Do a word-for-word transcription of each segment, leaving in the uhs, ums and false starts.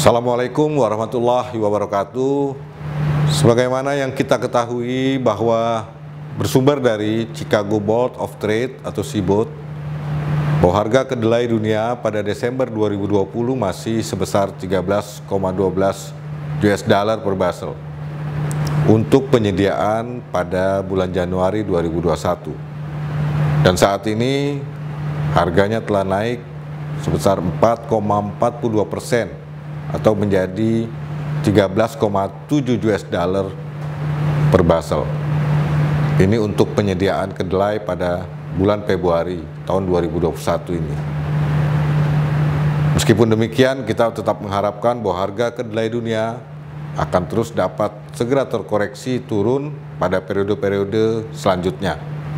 Assalamualaikum warahmatullahi wabarakatuh. Sebagaimana yang kita ketahui bahwa bersumber dari Chicago Board of Trade atau C B O T, bahwa harga kedelai dunia pada Desember dua ribu dua puluh masih sebesar tiga belas koma satu dua U S dollar per basel untuk penyediaan pada bulan Januari dua ribu dua puluh satu. Dan saat ini harganya telah naik sebesar empat koma empat dua persen atau menjadi tiga belas koma tujuh U S dollar per basel. Ini untuk penyediaan kedelai pada bulan Februari tahun dua ribu dua puluh satu ini. Meskipun demikian, kita tetap mengharapkan bahwa harga kedelai dunia akan terus dapat segera terkoreksi turun pada periode-periode selanjutnya.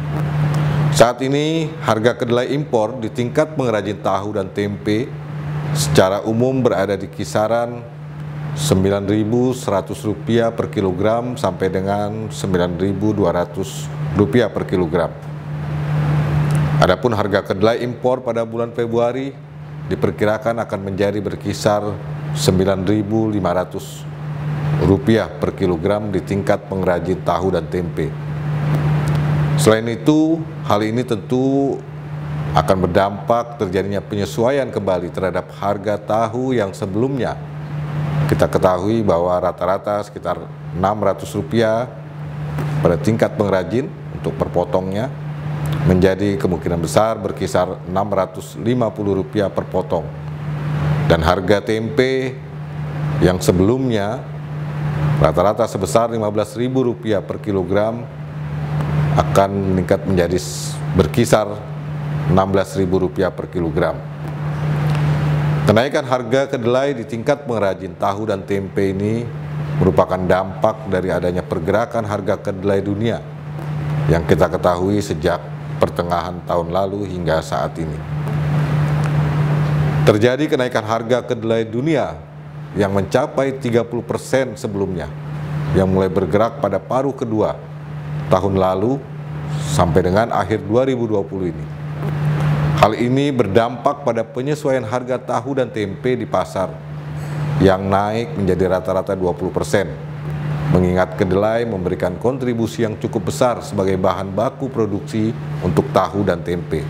Saat ini harga kedelai impor di tingkat pengrajin tahu dan tempe secara umum berada di kisaran sembilan ribu seratus rupiah per kilogram sampai dengan sembilan ribu dua ratus rupiah per kilogram. Adapun harga kedelai impor pada bulan Februari diperkirakan akan menjadi berkisar sembilan ribu lima ratus rupiah per kilogram di tingkat pengrajin tahu dan tempe. Selain itu, hal ini tentu akan berdampak terjadinya penyesuaian kembali terhadap harga tahu yang sebelumnya kita ketahui bahwa rata-rata sekitar enam ratus rupiah pada tingkat pengrajin untuk per potongnya, menjadi kemungkinan besar berkisar enam ratus lima puluh rupiah per potong. Dan harga tempe yang sebelumnya rata-rata sebesar lima belas ribu rupiah per kilogram akan meningkat menjadi berkisar enam belas ribu rupiah per kilogram. Kenaikan harga kedelai di tingkat pengrajin tahu dan tempe ini merupakan dampak dari adanya pergerakan harga kedelai dunia yang kita ketahui sejak pertengahan tahun lalu hingga saat ini. Terjadi kenaikan harga kedelai dunia yang mencapai tiga puluh persen sebelumnya, yang mulai bergerak pada paruh kedua tahun lalu sampai dengan akhir dua ribu dua puluh ini. Hal ini berdampak pada penyesuaian harga tahu dan tempe di pasar yang naik menjadi rata-rata dua puluh persen, mengingat kedelai memberikan kontribusi yang cukup besar sebagai bahan baku produksi untuk tahu dan tempe.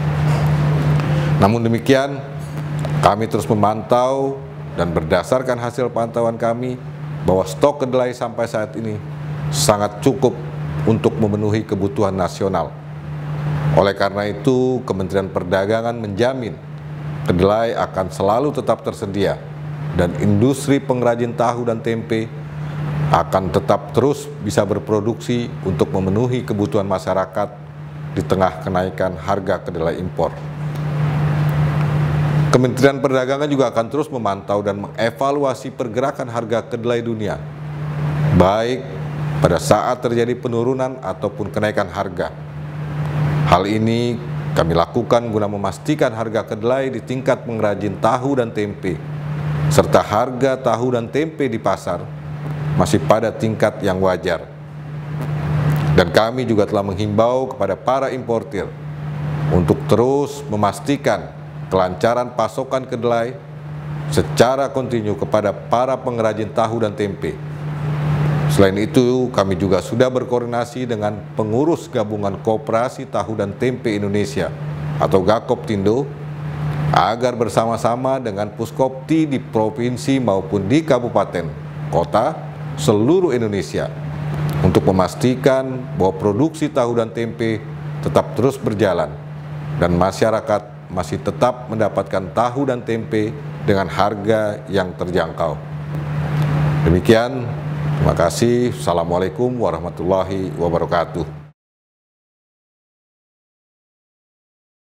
Namun demikian, kami terus memantau dan berdasarkan hasil pantauan kami bahwa stok kedelai sampai saat ini sangat cukup untuk memenuhi kebutuhan nasional. Oleh karena itu, Kementerian Perdagangan menjamin kedelai akan selalu tetap tersedia dan industri pengrajin tahu dan tempe akan tetap terus bisa berproduksi untuk memenuhi kebutuhan masyarakat di tengah kenaikan harga kedelai impor. Kementerian Perdagangan juga akan terus memantau dan mengevaluasi pergerakan harga kedelai dunia, baik pada saat terjadi penurunan ataupun kenaikan harga. Hal ini kami lakukan guna memastikan harga kedelai di tingkat pengrajin tahu dan tempe, serta harga tahu dan tempe di pasar masih pada tingkat yang wajar. Dan kami juga telah menghimbau kepada para importir untuk terus memastikan kelancaran pasokan kedelai secara kontinu kepada para pengrajin tahu dan tempe. Selain itu, kami juga sudah berkoordinasi dengan pengurus Gabungan Koperasi Tahu dan Tempe Indonesia atau Gakoptindo agar bersama-sama dengan Puskopti di provinsi maupun di kabupaten, kota, seluruh Indonesia untuk memastikan bahwa produksi tahu dan tempe tetap terus berjalan dan masyarakat masih tetap mendapatkan tahu dan tempe dengan harga yang terjangkau. Demikian. Terima kasih. Assalamualaikum warahmatullahi wabarakatuh.